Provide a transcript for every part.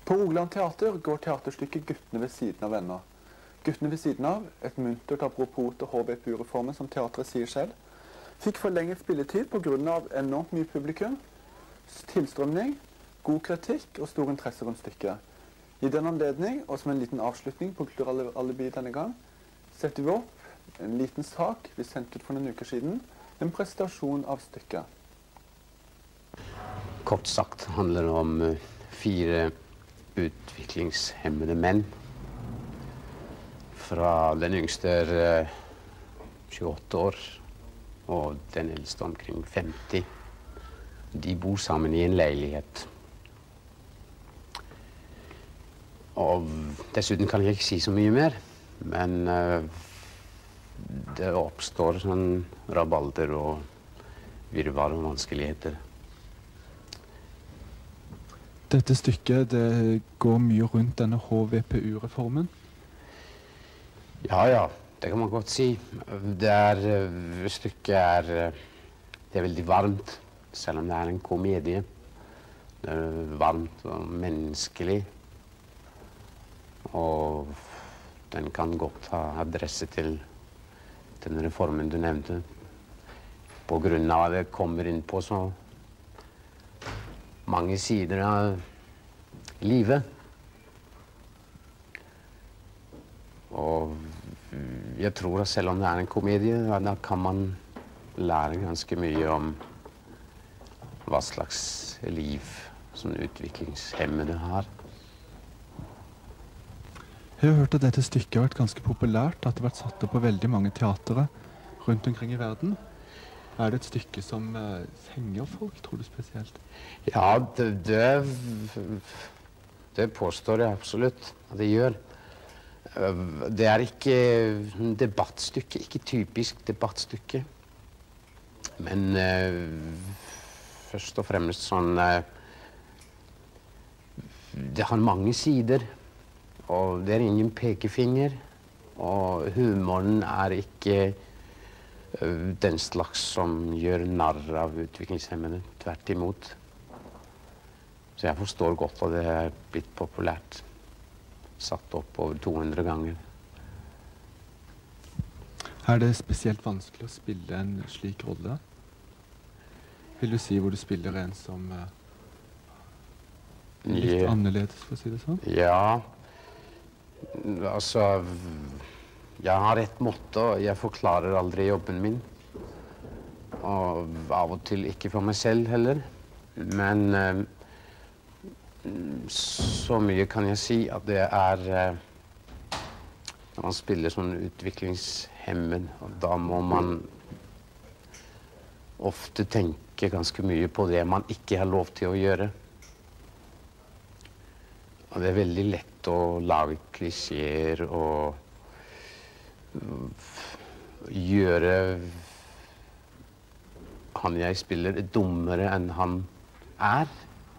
På Rogaland Teater går teaterstykket Guttene ved siden av venner. Guttene ved siden av, et muntert apropos til HVPU-reformen som teatret sier selv, fikk forlenget spilletid på grunn av enormt mye publikum, tilstrømning, god kritikk og stor interesse rundt stykket. I den anledning, og som en liten avslutning på Kulturalibi denne gang, setter vi opp en liten sak vi sendte ut for noen uker siden, en presentasjon av stykket. Kort sagt handler det om 4 utviklingshemmede menn. Fra den yngste er 28 år, og den eldste omkring 50. De bor sammen i en leilighet. Og dessuten kan jeg ikke si så mye mer, men det oppstår sånn rabalder og virvar og vanskeligheter. Dette stykket, det går mye rundt denne HVPU-reformen. Ja, det kan man godt si. Stykket er veldig varmt, selv om det er en komedie. Det er varmt og menneskelig. Og den kan godt ha adresse til den reformen du nevnte. På grunn av at det kommer inn på så mange sider av livet. Og jeg tror at selv om det er en komedie, da kan man lære ganske mye om hva slags liv som utviklingshemmede har. Jeg har hørt at dette stykket har vært ganske populært, at det har vært satt opp på veldig mange teatere rundt omkring i verden. Er det et stykke som fenger folk, tror du spesielt? Ja, det påstår jeg absolutt at det gjør. Det er ikke debattstykke, ikke typisk debattstykke. Men først og fremst sånn det har mange sider. Og det er ingen pekefinger, og humoren er ikke den slags som gjør narr av utviklingshemmede, tvert imot. Så jeg forstår godt at det er blitt populært, satt opp over 200 ganger. Er det spesielt vanskelig å spille en slik rolle? Vil du si hvor du spiller en som litt annerledes, for å si det sånn? Ja. Altså, jeg har et motto, jeg forklarer aldri jobben min. Og av og til ikke for meg selv heller. Men så mye kan jeg si at det er når man spiller sånn utviklingshemmet, og da må man ofte tenke ganske mye på det man ikke har lov til å gjøre. Og det er veldig lett å lage klisjeer og gjøre han jeg spiller dummere enn han er.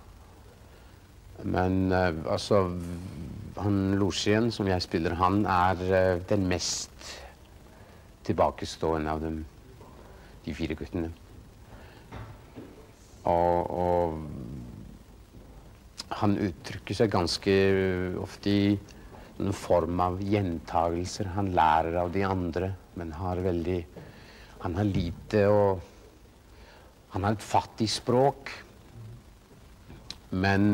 Men altså, han Lucien som jeg spiller, han er den mest tilbakestående av dem, de 4 guttene. Og han uttrykker seg ganske ofte i en form av gjentagelser. Han lærer av de andre, men han har lite og han har et fattig språk. Men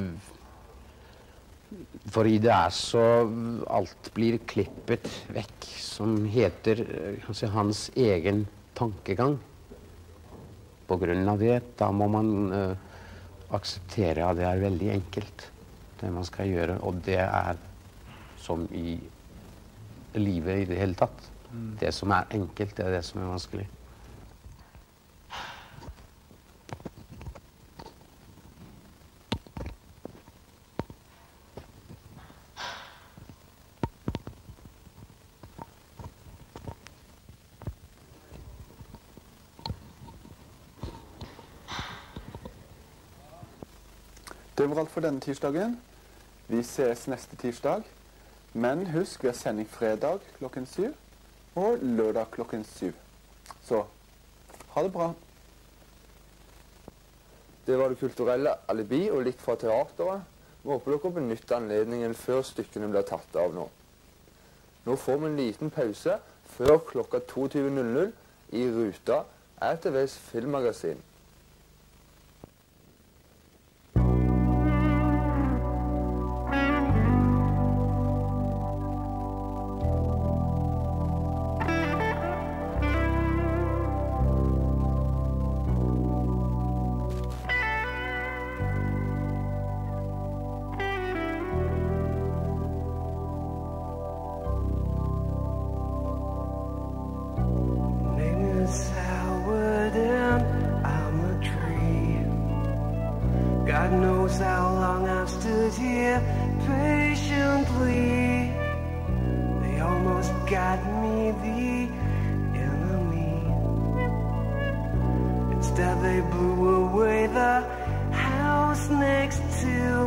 fordi det er så alt blir klippet vekk, som heter kanskje hans egen tankegang. På grunn av det, da må man akseptere at det er veldig enkelt, det man skal gjøre, og det er som i livet i det hele tatt. Det som er enkelt, det er det som er vanskelig. Det var alt for denne tirsdagen. Vi ses neste tirsdag. Men husk, vi har sending fredag klokken 7 og lørdag klokken 7. Så, ha det bra. Det var Det kulturelle alibi og litt fra teateret. Vi håper dere benytter anledningen før stykkene blir tatt av nå. Nå får vi en liten pause før klokka 22:00 i Ruta, ATVs filmmagasin. God knows how long I've stood here patiently. They almost got me, the enemy. Instead they blew away the house next to